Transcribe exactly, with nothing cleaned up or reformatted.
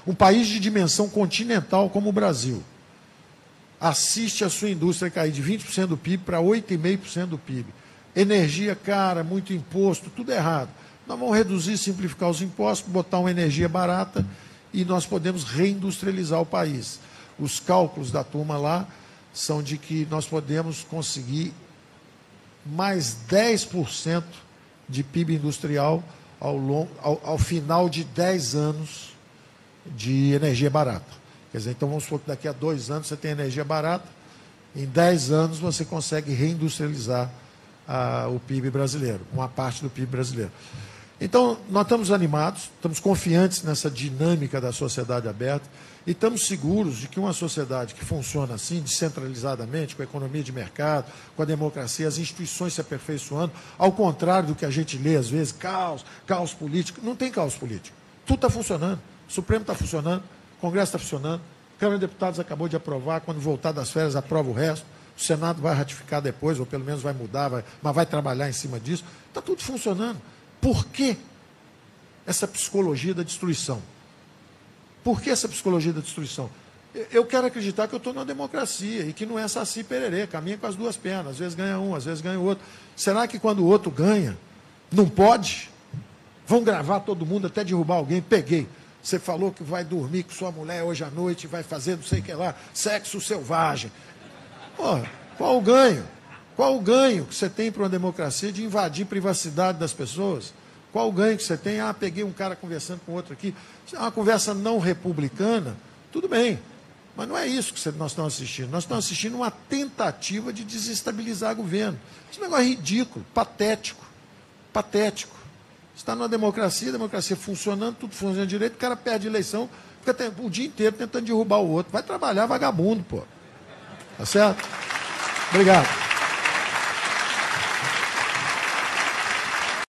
Um país de dimensão continental como o Brasil assiste a sua indústria cair de vinte por cento do P I B para oito vírgula cinco por cento do P I B. Energia cara, muito imposto, tudo errado. Nós vamos reduzir e simplificar os impostos, botar uma energia barata e nós podemos reindustrializar o país. Os cálculos da turma lá são de que nós podemos conseguir mais dez por cento de P I B industrial ao, long, ao, ao final de dez anos de energia barata. Quer dizer, então vamos supor que daqui a dois anos você tem energia barata, em dez anos você consegue reindustrializar ah, o P I B brasileiro, uma parte do P I B brasileiro. Então, nós estamos animados, estamos confiantes nessa dinâmica da sociedade aberta e estamos seguros de que uma sociedade que funciona assim, descentralizadamente, com a economia de mercado, com a democracia, as instituições se aperfeiçoando, ao contrário do que a gente lê às vezes, caos, caos político, não tem caos político. Tudo está funcionando, o Supremo está funcionando, o Congresso está funcionando, a Câmara de Deputados acabou de aprovar, quando voltar das férias aprova o resto, o Senado vai ratificar depois, ou pelo menos vai mudar, vai, mas vai trabalhar em cima disso, está tudo funcionando. Por que essa psicologia da destruição? Por que essa psicologia da destruição? Eu quero acreditar que eu estou numa democracia e que não é saci pererê, caminha com as duas pernas, às vezes ganha um, às vezes ganha o outro. Será que quando o outro ganha, não pode? Vão gravar todo mundo até derrubar alguém? Peguei. Você falou que vai dormir com sua mulher hoje à noite, vai fazer não sei o que lá, sexo selvagem. Pô, qual o ganho? Qual o ganho que você tem para uma democracia de invadir a privacidade das pessoas? Qual o ganho que você tem? Ah, peguei um cara conversando com outro aqui. Se é uma conversa não republicana, tudo bem. Mas não é isso que nós estamos assistindo. Nós estamos assistindo uma tentativa de desestabilizar o governo. Esse negócio é ridículo, patético. Patético. Está numa democracia, a democracia funcionando, tudo funciona direito, o cara perde a eleição, fica o dia inteiro tentando derrubar o outro. Vai trabalhar, vagabundo, pô. Tá certo? Obrigado.